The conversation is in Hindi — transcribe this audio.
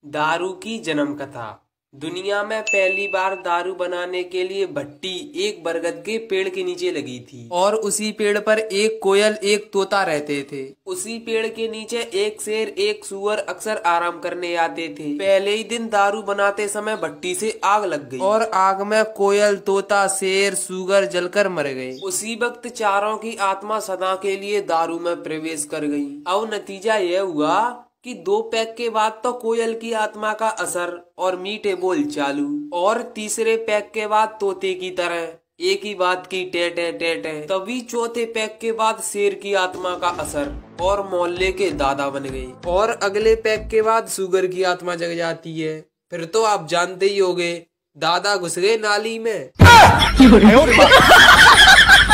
दारू की जन्म कथा। दुनिया में पहली बार दारू बनाने के लिए भट्टी एक बरगद के पेड़ के नीचे लगी थी और उसी पेड़ पर एक कोयल एक तोता रहते थे। उसी पेड़ के नीचे एक शेर एक सूअर अक्सर आराम करने आते थे। पहले ही दिन दारू बनाते समय भट्टी से आग लग गई और आग में कोयल तोता शेर सूअर जलकर मर गए। उसी वक्त चारों की आत्मा सदा के लिए दारू में प्रवेश कर गई। अब नतीजा यह हुआ कि 2 पैक के बाद तो कोयल की आत्मा का असर और मीठे बोल चालू, और तीसरे पैक के बाद तोते की तरह एक ही बात की टे टे टे टे। तभी चौथे पैक के बाद शेर की आत्मा का असर और मोहल्ले के दादा बन गए, और अगले पैक के बाद सुगर की आत्मा जग जाती है। फिर तो आप जानते ही होंगे, दादा घुस गए नाली में।